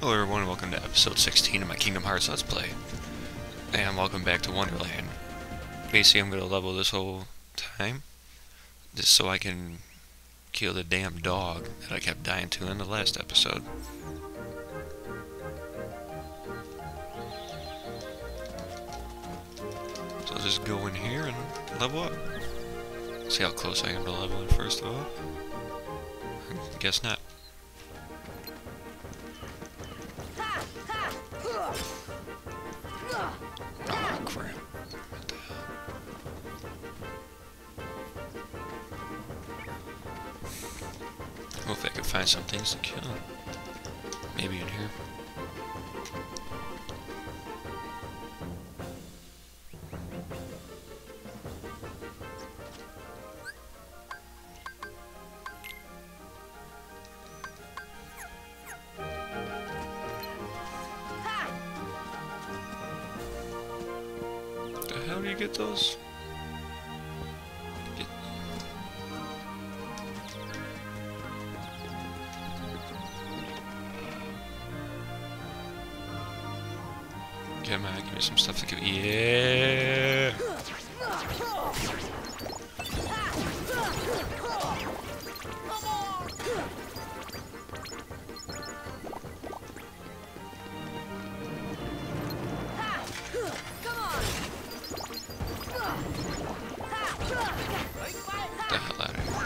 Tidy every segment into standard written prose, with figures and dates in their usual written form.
Hello everyone, welcome to episode 16 of my Kingdom Hearts Let's Play. And welcome back to Wonderland. Basically, I'm going to level this whole time, just so I can kill the damn dog that I kept dying to in the last episode. So I'll just go in here and level up. See how close I am to leveling first of all. I guess not. Oh crap. What the hell? Hopefully I can find some things to kill. Maybe in here. How do you get those? Come on, give me some stuff to give. Yeah. The hell out of here.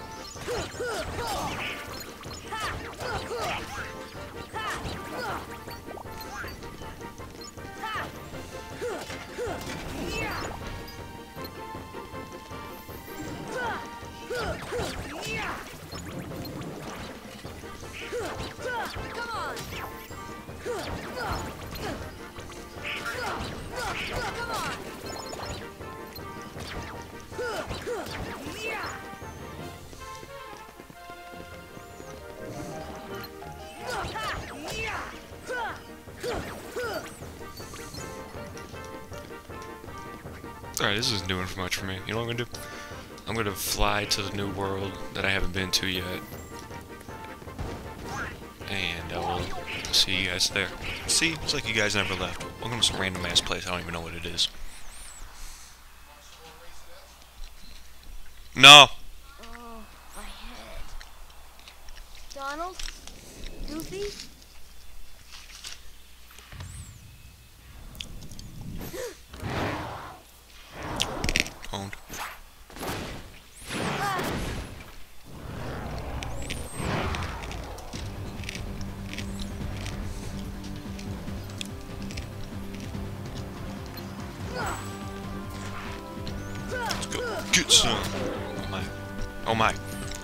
Alright, this isn't doing much for me. You know what I'm gonna do? I'm gonna fly to the new world that I haven't been to yet. And I will see you guys there. See, it's like you guys never left. Welcome to some random ass place. I don't even know what it is. No! Oh, my head. Donald? Goofy? Owned. Let's go. Get some! Oh my. Oh my.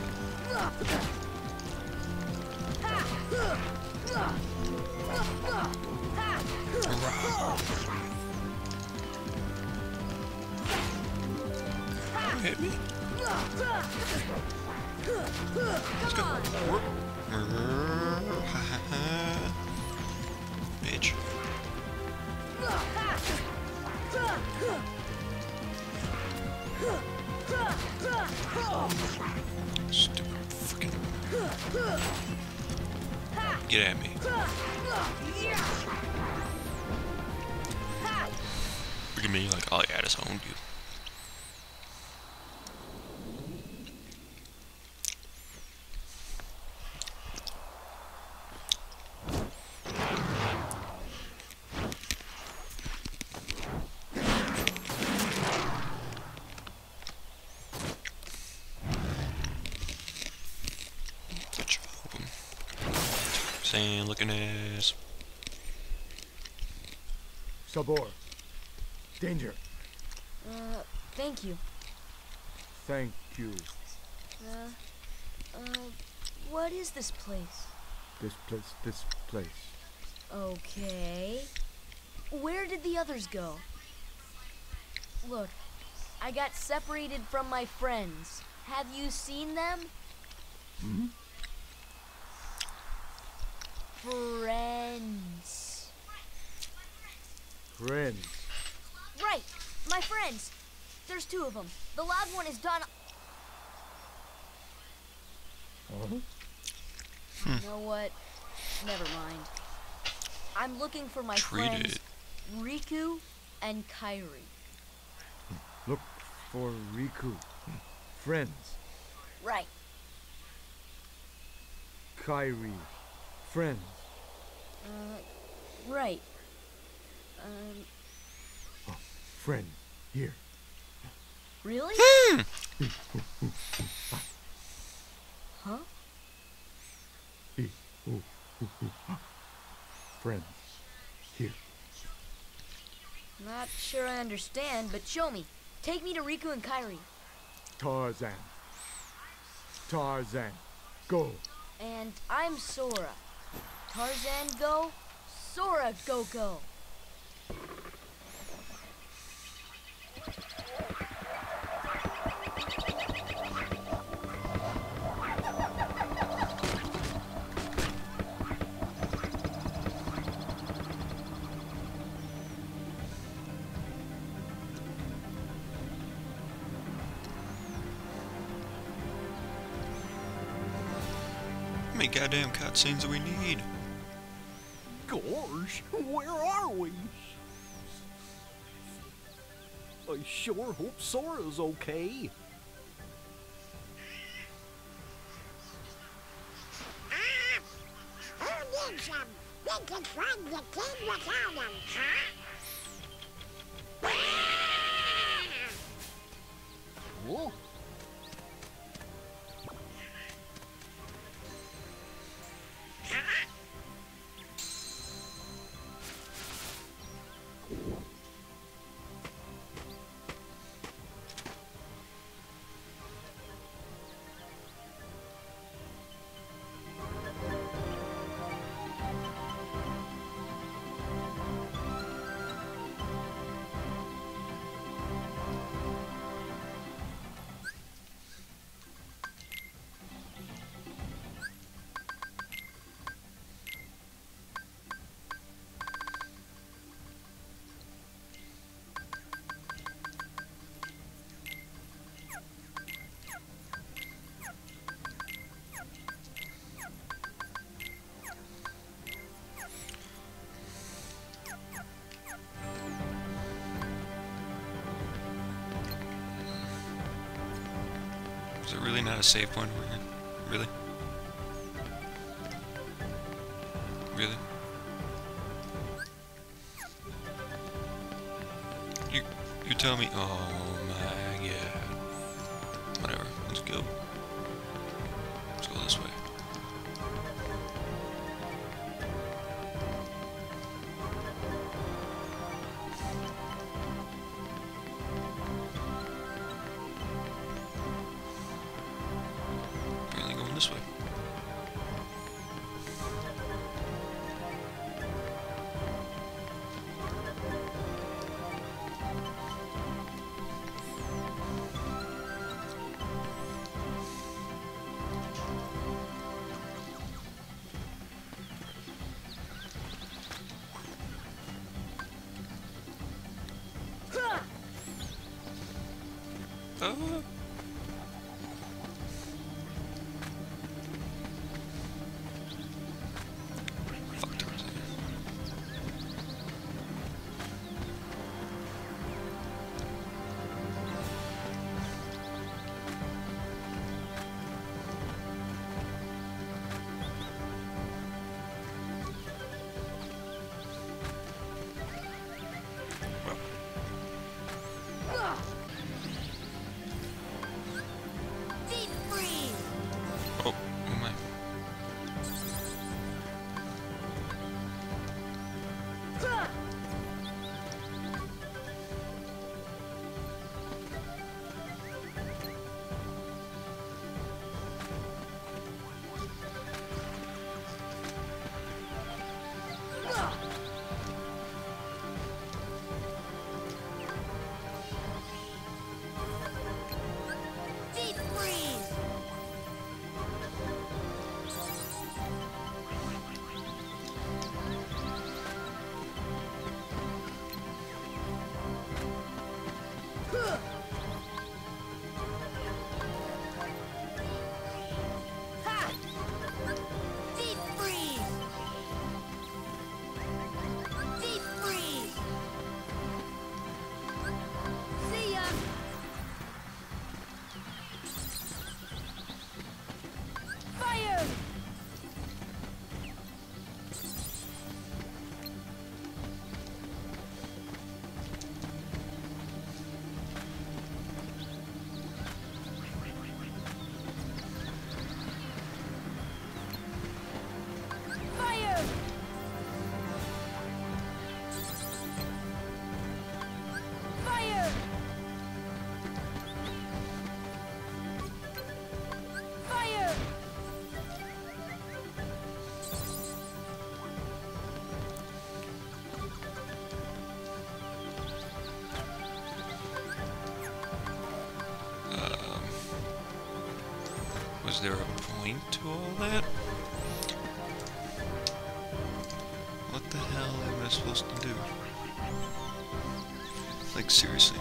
Hit me. Let's go. Bitch. Stupid fucking. Get at me. Look at me like all I got is owned you. Saying, looking ass. Sabor. Danger. Thank you. Thank you. What is this place? This place. Okay. Where did the others go? Look, I got separated from my friends. Have you seen them? Hmm? Friends. Friends. Right, my friends. There's two of them. The loud one is Don. Huh? You know what? Never mind. I'm looking for my Treat friends it. Riku and Kairi. Look for Riku. Friends. Right. Kairi. Friends. Right. Friend. Here. Really? Huh? Friends. Here. Not sure I understand, but show me. Take me to Riku and Kairi. Tarzan. Tarzan. Go. And I'm Sora. Tarzan go, Sora go. How many goddamn cutscenes do we need? Gosh, where are we? I sure hope Sora's okay. Who needs them? They can find the kid without them, huh? Oh, Is it really not a save point over here? Really? Really? You tell me. Oh my god. Whatever. Let's go. Let's go this way. Really going this way. Is there a point to all that? What the hell am I supposed to do? Like, seriously.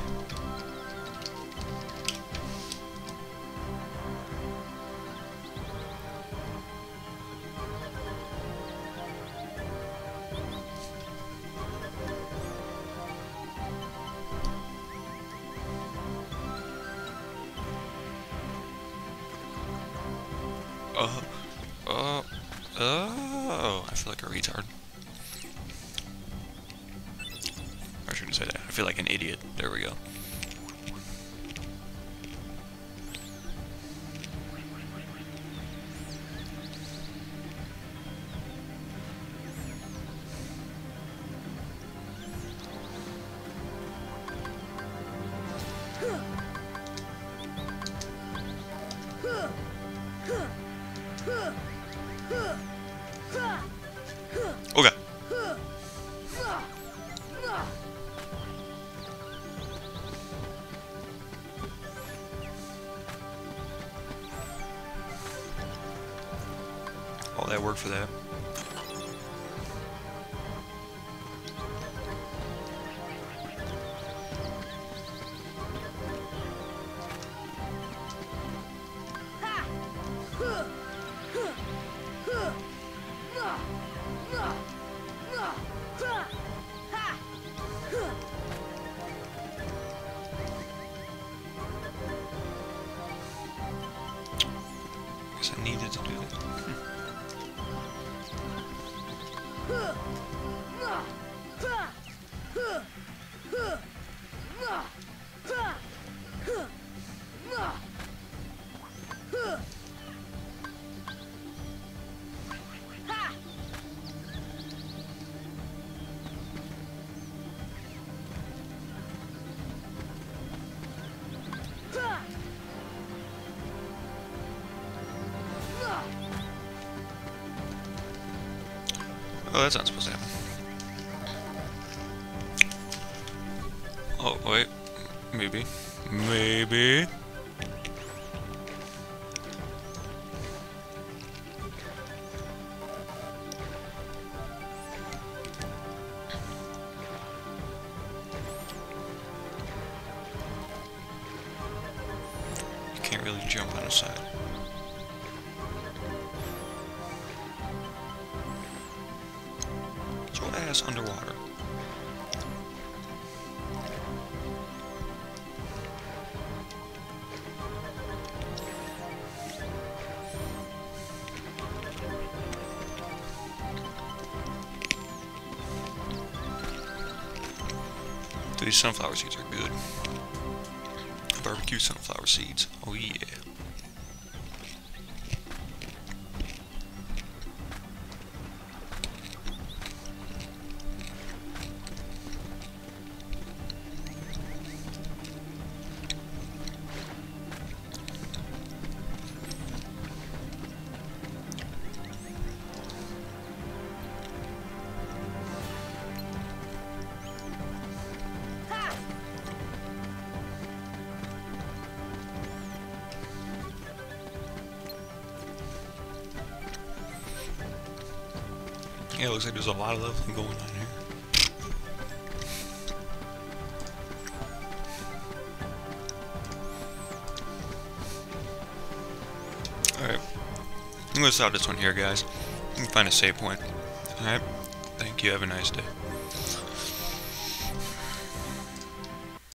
Oh, I feel like a retard. I shouldn't say that. I feel like an idiot. There we go. Okay. All that work for that. Guess I needed to do that. Oh, that's not supposed to happen. Oh, wait. Maybe. Maybe. You can't really jump on the side. Ass underwater. These sunflower seeds are good. Barbecue sunflower seeds. Oh yeah. Yeah, it looks like there's a lot of leveling going on here. Alright. I'm gonna stop this one here, guys. You can find a save point. Alright. Thank you. Have a nice day.